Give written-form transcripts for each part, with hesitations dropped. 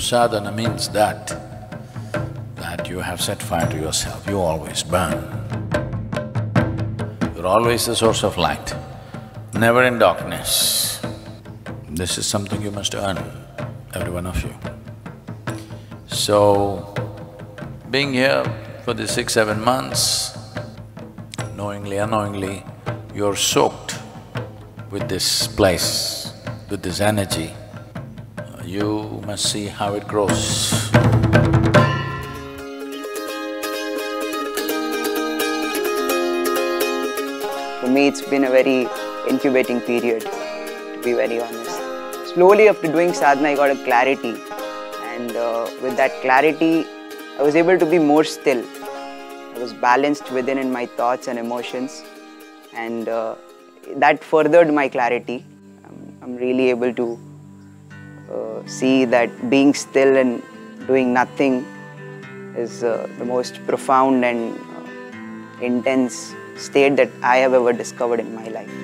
Sadhana means that you have set fire to yourself, you always burn. You're always the source of light, never in darkness. This is something you must earn, every one of you. So, being here for the 6-7 months, knowingly, unknowingly, you're soaked with this place, with this energy. You must see how it grows. For me, it's been a very incubating period, to be very honest. Slowly after doing sadhana, I got a clarity, and with that clarity, I was able to be more still. I was balanced within in my thoughts and emotions, and that furthered my clarity. I'm really able to see that being still and doing nothing is the most profound and intense state that I have ever discovered in my life.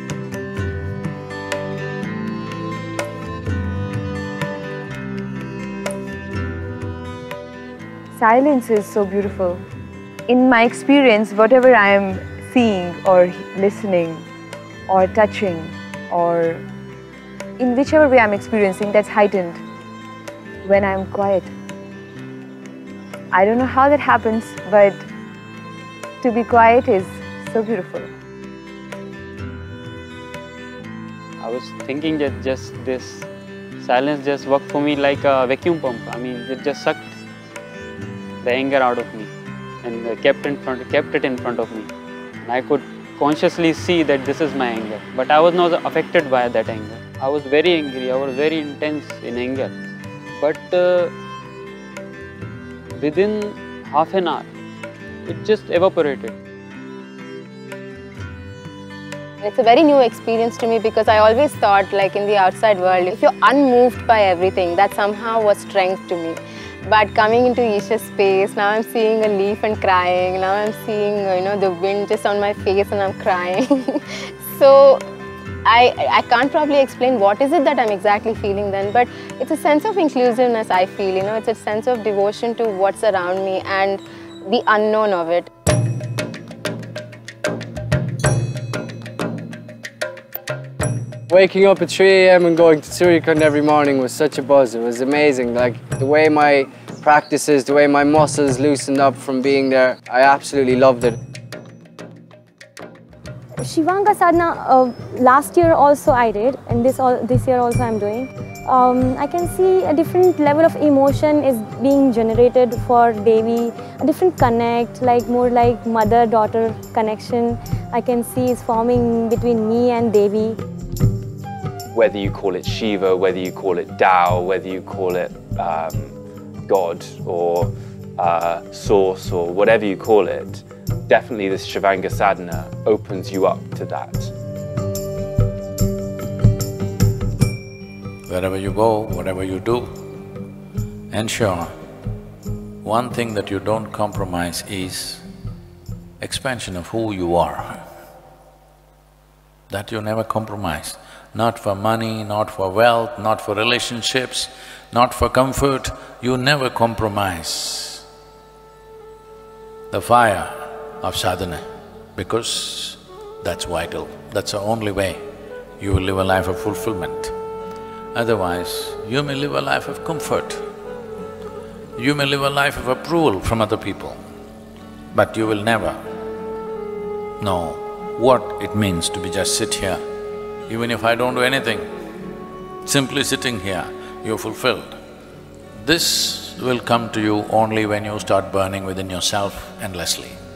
Silence is so beautiful. In my experience, whatever I am seeing or listening or touching or in whichever way I'm experiencing, that's heightened when I'm quiet. I don't know how that happens, but to be quiet is so beautiful. I was thinking that just this silence just worked for me like a vacuum pump. I mean, it just sucked the anger out of me and kept it in front of me. And I could consciously see that this is my anger, but I was not affected by that anger. I was very angry, I was very intense in anger, but within half an hour, it just evaporated. It's a very new experience to me because I always thought, like in the outside world, if you're unmoved by everything, that somehow was strength to me. But coming into Isha's space, now I'm seeing a leaf and crying. Now I'm seeing, the wind just on my face and I'm crying. So I can't probably explain what is it that I'm exactly feeling then, but it's a sense of inclusiveness I feel, it's a sense of devotion to what's around me and the unknown of it. Waking up at 3 AM and going to Surikund every morning was such a buzz. It was amazing. Like the way my practices, the way my muscles loosened up from being there, I absolutely loved it. Shivanga Sadhana, last year also I did, and this year also I'm doing. I can see a different level of emotion is being generated for Devi, a different connect, like more like mother-daughter connection I can see is forming between me and Devi. Whether you call it Shiva, whether you call it Tao, whether you call it God or Source or whatever you call it, definitely this Shivanga Sadhana opens you up to that. Wherever you go, whatever you do, ensure one thing that you don't compromise is expansion of who you are. That you never compromise. Not for money, not for wealth, not for relationships, not for comfort, you never compromise the fire of sadhana, because that's vital, that's the only way you will live a life of fulfillment. Otherwise, you may live a life of comfort, you may live a life of approval from other people, but you will never know what it means to be just sit here. Even if I don't do anything, simply sitting here, you're fulfilled. This will come to you only when you start burning within yourself endlessly.